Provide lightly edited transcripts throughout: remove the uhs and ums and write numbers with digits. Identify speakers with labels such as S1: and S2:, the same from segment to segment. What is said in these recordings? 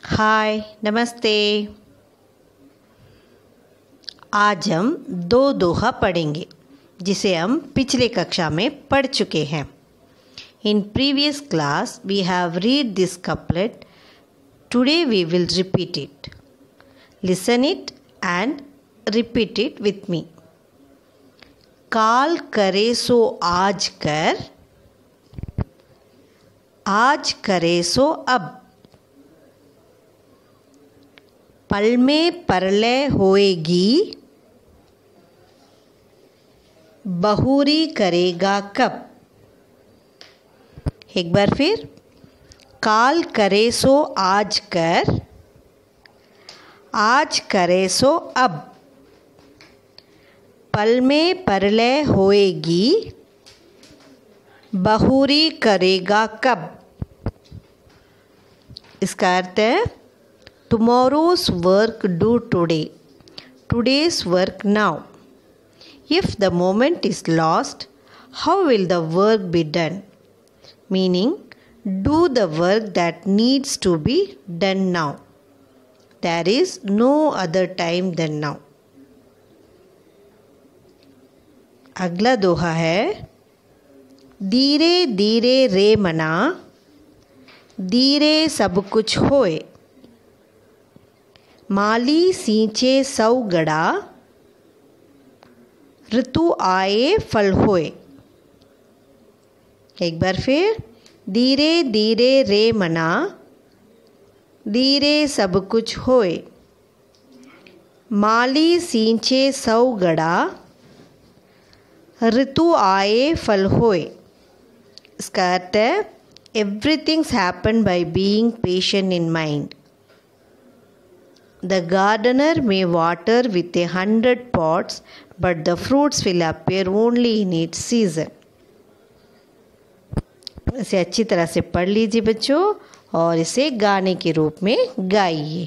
S1: हाय नमस्ते। आज हम दो दोहा पढ़ेंगे जिसे हम पिछले कक्षा में पढ़ चुके हैं। In previous class we have read this couplet. Today we will repeat it. Listen it and repeat it with me. काल करे सो आज कर, आज करे सो अब, पल में परलय होएगी, बहुरी करेगा कब। एक बार फिर, काल करे सो आज कर, आज करे सो अब, पल में परलय होएगी, बहुरी करेगा कब। इसका अर्थ है tomorrow's work do today, today's work now. If the moment is lost, how will the work be done? Meaning, do the work that needs to be done now. There is no other time than now. अगला दोहा है, धीरे धीरे रे मना, धीरे सब कुछ होए, माली सींचे सौ गड़ा, ऋतु आए फल होए। एक बार फिर, धीरे धीरे रे मना, धीरे सब कुछ होए, माली सींचे सौ गड़ा, ऋतु आए फल होए। इसका अर्थ है everything's happen by being patient in mind. The gardener may water with 100 pots, but the fruits will appear only in its season. इसे अच्छी तरह से पढ़ लीजिए बच्चों और इसे गाने के रूप में गाइए।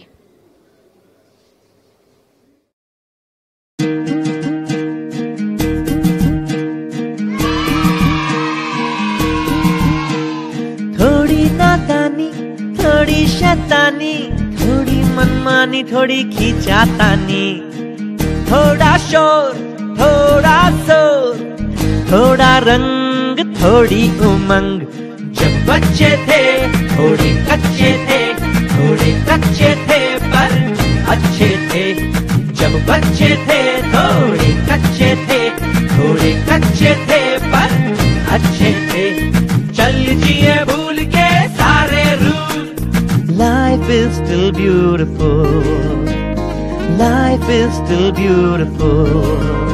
S2: थोड़ी नादानी, थोड़ी शैतानी, थोड़ी मनमानी, थोड़ी खींचातानी, थोड़ा शोर, थोड़ा शोर, थोड़ा रंग, थोड़ी उमंग। जब बच्चे थे थोड़े कच्चे थे, थोड़े कच्चे थे पर अच्छे थे। जब बच्चे थे थोड़े कच्चे थे, थोड़े कच्चे थे पर अच्छे थे। चल जिए भूल के सारे रूल। Life is still beautiful. Life is still beautiful.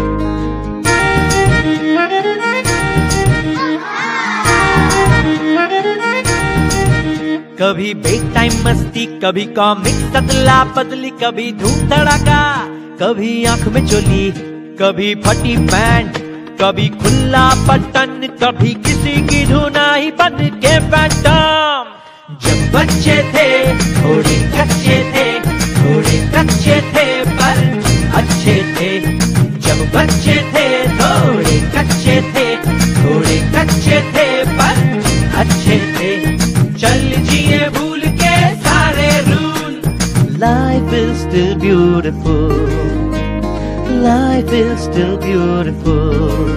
S2: कभी बेक टाइम मस्ती, कभी कॉमिक सतला पतली, कभी धूम धड़ाका, कभी आंख में चोली, कभी फटी पैंट, कभी खुला बटन, कभी किसी की धुनाई बन के फैंटम। जब बच्चे थे थोड़े कच्चे थे, थोड़े कच्चे थे पर अच्छे थे। जब बच्चे थे थोड़े कच्चे थे, थोड़े कच्चे थे पर अच्छे थे। चल जिए भूल के सारे रूल। Life is still beautiful. Life is still beautiful.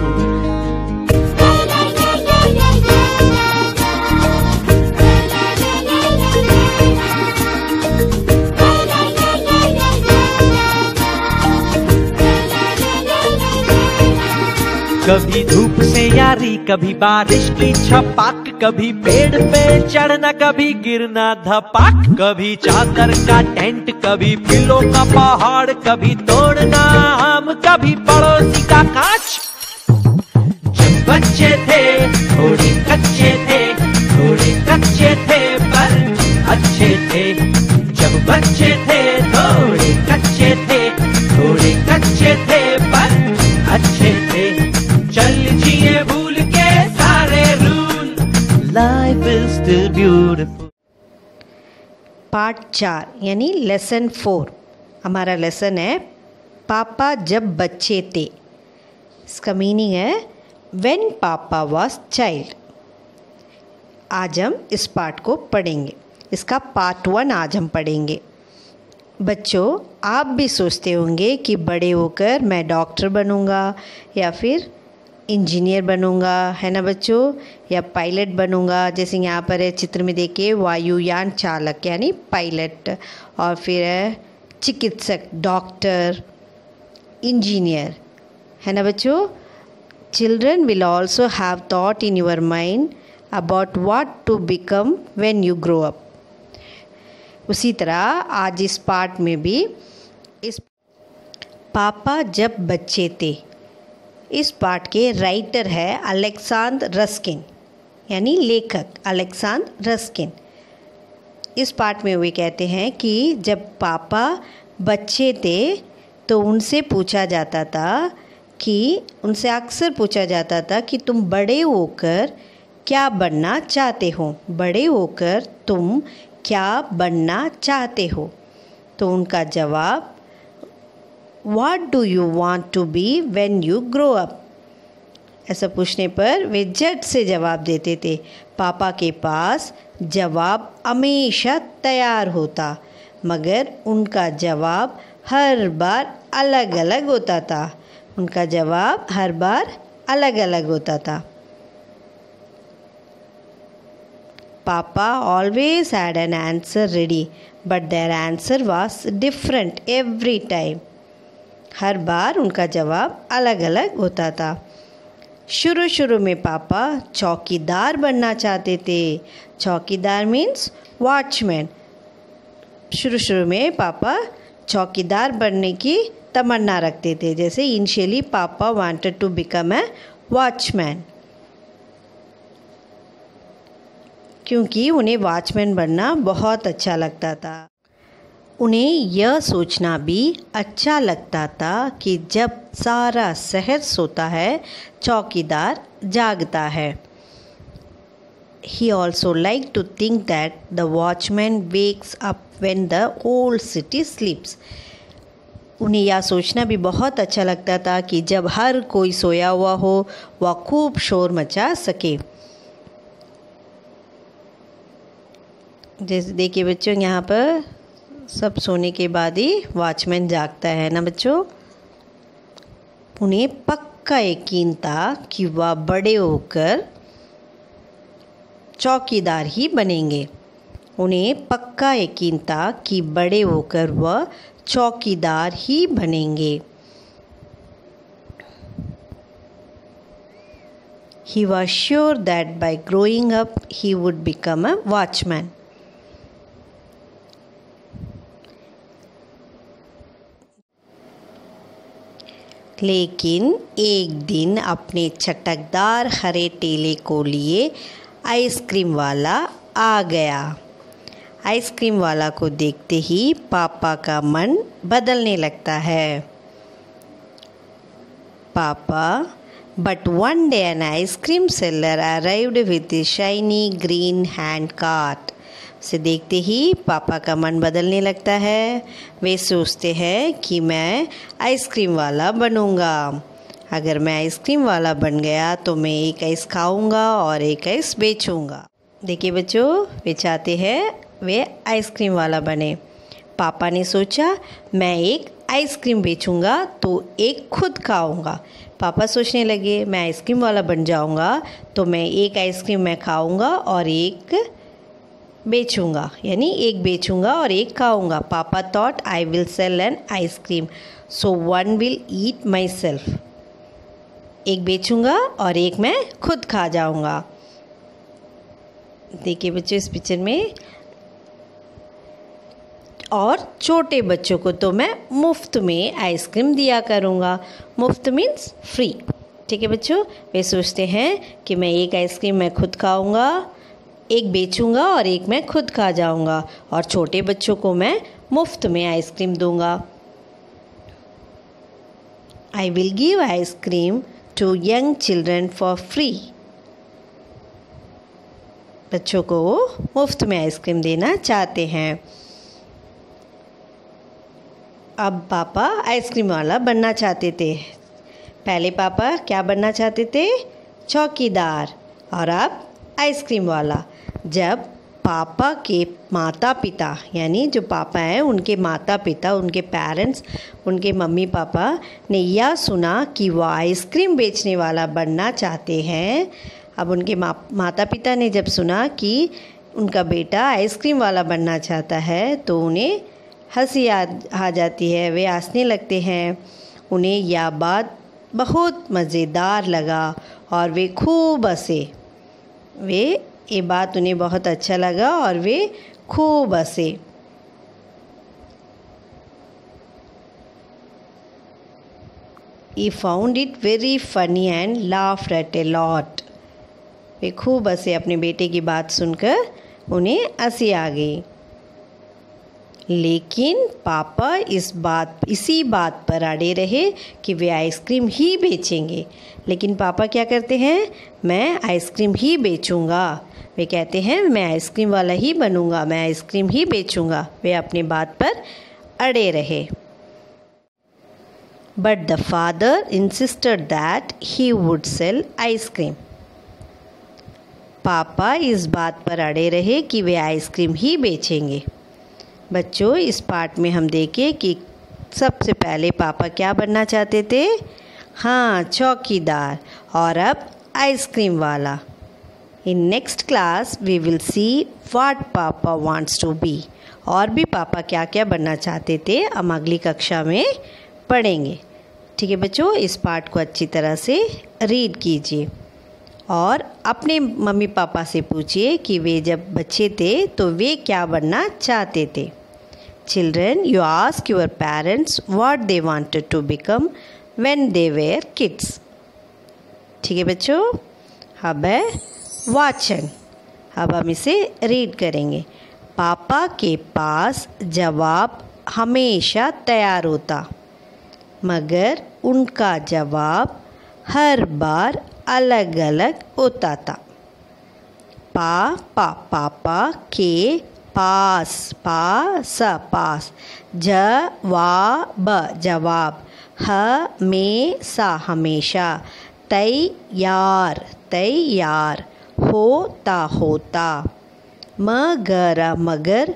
S2: कभी धूप से यारी, कभी बारिश की छपाक, कभी पेड़ पे चढ़ना, कभी गिरना धपाक, कभी चादर का टेंट, कभी फूलों का पहाड़, कभी तोड़ना आम, कभी पड़ोसी का कांच। जब बच्चे थे थोड़े कच्चे थे, थोड़े कच्चे थे पर अच्छे थे। जब बच्चे थे थोड़े कच्चे थे, थोड़े कच्चे थे पर अच्छे थे। चल जिए भूल के सारे रूल। Life is still beautiful.
S1: Part 4 यानी लेसन 4 हमारा लेसन है पापा जब बच्चे थे। इसका मीनिंग है When पापा was child। आज हम इस पार्ट को पढ़ेंगे। इसका पार्ट 1 आज हम पढ़ेंगे। बच्चों, आप भी सोचते होंगे कि बड़े होकर मैं डॉक्टर बनूंगा या फिर इंजीनियर बनूंगा, है ना बच्चों, या पायलट बनूंगा। जैसे यहाँ पर है चित्र में देखिए, वायुयान चालक यानी पायलट, और फिर है चिकित्सक डॉक्टर, इंजीनियर, है ना बच्चों। Children will also have thought in your mind about what to become when you grow up. उसी तरह आज इस पार्ट में भी इस पापा जब बच्चे थे, इस पार्ट के राइटर है अलेक्जेंडर रस्किन, यानी लेखक अलेक्जेंडर रस्किन। इस पार्ट में वे कहते हैं कि जब पापा बच्चे थे तो उनसे अक्सर पूछा जाता था कि तुम बड़े होकर क्या बनना चाहते हो, बड़े होकर तुम क्या बनना चाहते हो। तो उनका जवाब, What do you want to be when you grow up? ऐसा पूछने पर वे झट से जवाब देते थे। पापा के पास जवाब हमेशा तैयार होता, मगर उनका जवाब हर बार अलग अलग होता था। उनका जवाब हर बार अलग अलग होता था। Papa always had an answer ready, but their answer was different every time. हर बार उनका जवाब अलग अलग होता था। शुरू में पापा चौकीदार बनना चाहते थे। चौकीदार मीन्स वॉचमैन। शुरू में पापा चौकीदार बनने की तमन्ना रखते थे। जैसे इनिशियली पापा wanted to become a watchman, क्योंकि उन्हें वॉचमैन बनना बहुत अच्छा लगता था। उन्हें यह सोचना भी अच्छा लगता था कि जब सारा शहर सोता है, चौकीदार जागता है। He also liked to think that the watchman wakes up when the whole city sleeps. उन्हें यह सोचना भी बहुत अच्छा लगता था कि जब हर कोई सोया हुआ हो, वह खूब शोर मचा सके। जैसे देखिए बच्चों, यहाँ पर सब सोने के बाद ही वॉचमैन जागता है ना बच्चों। उन्हें पक्का यकीन था कि वह बड़े होकर चौकीदार ही बनेंगे। उन्हें पक्का यकीन था कि बड़े होकर वह चौकीदार ही बनेंगे। He was sure that by growing up he would become a watchman. लेकिन एक दिन अपने चटकदार हरे टेले को लिए आइसक्रीम वाला आ गया। आइसक्रीम वाला को देखते ही पापा का मन बदलने लगता है। पापा, but one day an ice cream seller arrived with a shiny green hand cart. उसे देखते ही पापा का मन बदलने लगता है। वे सोचते हैं कि मैं आइसक्रीम वाला बनूंगा। अगर मैं आइसक्रीम वाला बन गया तो मैं एक आइस खाऊंगा और एक आइस बेचूंगा। देखिए बच्चों, वे चाहते हैं वे आइसक्रीम वाला बने। पापा ने सोचा मैं एक आइसक्रीम बेचूंगा तो एक खुद खाऊंगा। पापा सोचने लगे मैं आइसक्रीम वाला बन जाऊंगा तो मैं एक आइसक्रीम मैं खाऊंगा और एक बेचूंगा, यानी एक बेचूंगा और एक खाऊंगा। पापा thought I will sell an ice cream so one will eat my self. एक बेचूंगा और एक मैं खुद खा जाऊंगा। देखिए बच्चों इस पिक्चर में, और छोटे बच्चों को तो मैं मुफ्त में आइसक्रीम दिया करूंगा। मुफ्त मीन्स फ्री। ठीक है बच्चों, वे सोचते हैं कि मैं एक आइसक्रीम मैं खुद खाऊंगा, एक बेचूंगा और एक मैं खुद खा जाऊंगा, और छोटे बच्चों को मैं मुफ्त में आइसक्रीम दूंगा। I will give ice cream to young children for free. बच्चों को मुफ्त में आइसक्रीम देना चाहते हैं। अब पापा आइसक्रीम वाला बनना चाहते थे। पहले पापा क्या बनना चाहते थे? चौकीदार, और अब आइसक्रीम वाला। जब पापा के माता पिता, यानी जो पापा हैं उनके माता पिता, उनके पेरेंट्स, उनके मम्मी पापा ने यह सुना कि वह आइसक्रीम बेचने वाला बनना चाहते हैं। अब उनके माता पिता ने जब सुना कि उनका बेटा आइसक्रीम वाला बनना चाहता है तो उन्हें हंसी आ जाती है, वे हंसने लगते हैं। उन्हें यह बात बहुत मज़ेदार लगा और वे खूब हंसे। ये बात उन्हें बहुत अच्छा लगा और वे खूब हंसे। He found it very funny and laughed at a lot. वे खूब हंसे, अपने बेटे की बात सुनकर उन्हें हंसी आ गई। लेकिन पापा इसी बात पर अड़े रहे कि वे आइसक्रीम ही बेचेंगे। लेकिन पापा क्या करते हैं, मैं आइसक्रीम ही बेचूंगा। वे कहते हैं मैं आइसक्रीम वाला ही बनूंगा, मैं आइसक्रीम ही बेचूंगा। वे अपनी बात पर अड़े रहे। But the father insisted that he would sell ice cream. पापा इस बात पर अड़े रहे कि वे आइसक्रीम ही बेचेंगे। बच्चों, इस पार्ट में हम देखें कि सबसे पहले पापा क्या बनना चाहते थे? हाँ, चौकीदार, और अब आइसक्रीम वाला। In next class we will see what पापा वांट्स टू बी। और भी पापा क्या क्या बनना चाहते थे हम अगली कक्षा में पढ़ेंगे। ठीक है बच्चों, इस पार्ट को अच्छी तरह से रीड कीजिए और अपने मम्मी पापा से पूछिए कि वे जब बच्चे थे तो वे क्या बनना चाहते थे। Children, you ask your parents what they wanted to become when they were kids. ठीक है बच्चों, अब है वाचन। अब हम इसे रीड करेंगे। पापा के पास जवाब हमेशा तैयार होता, मगर उनका जवाब हर बार अलग अलग होता था। पापा के पास, पास, जवाब, हमेशा, तैयार, होता, मगर,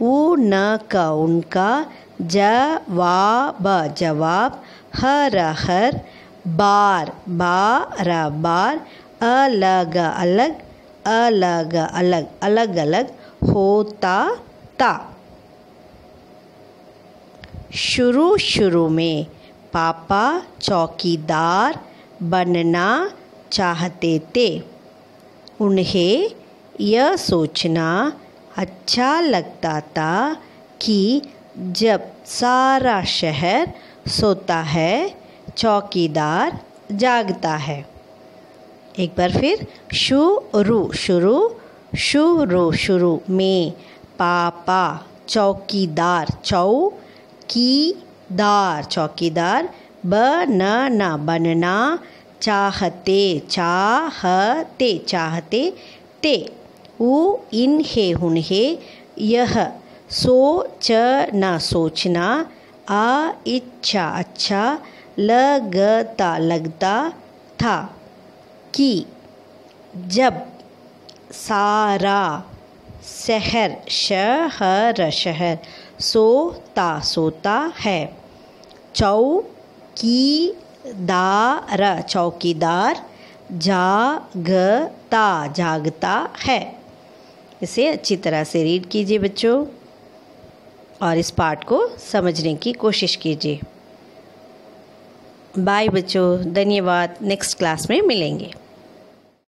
S1: उनका, जवाब, हर, बार, अलग, होता था। शुरू में पापा चौकीदार बनना चाहते थे। उन्हें यह सोचना अच्छा लगता था कि जब सारा शहर सोता है, चौकीदार जागता है। एक बार फिर, शुरू में पापा चौकीदार, चौकीदार बनना चाहते थे। उन्हें यह सोचना अच्छा लगता था कि जब सारा शहर सोता है, चौकीदार जागता है। इसे अच्छी तरह से रीड कीजिए बच्चों और इस पार्ट को समझने की कोशिश कीजिए। बाय बच्चों, धन्यवाद। नेक्स्ट क्लास में मिलेंगे।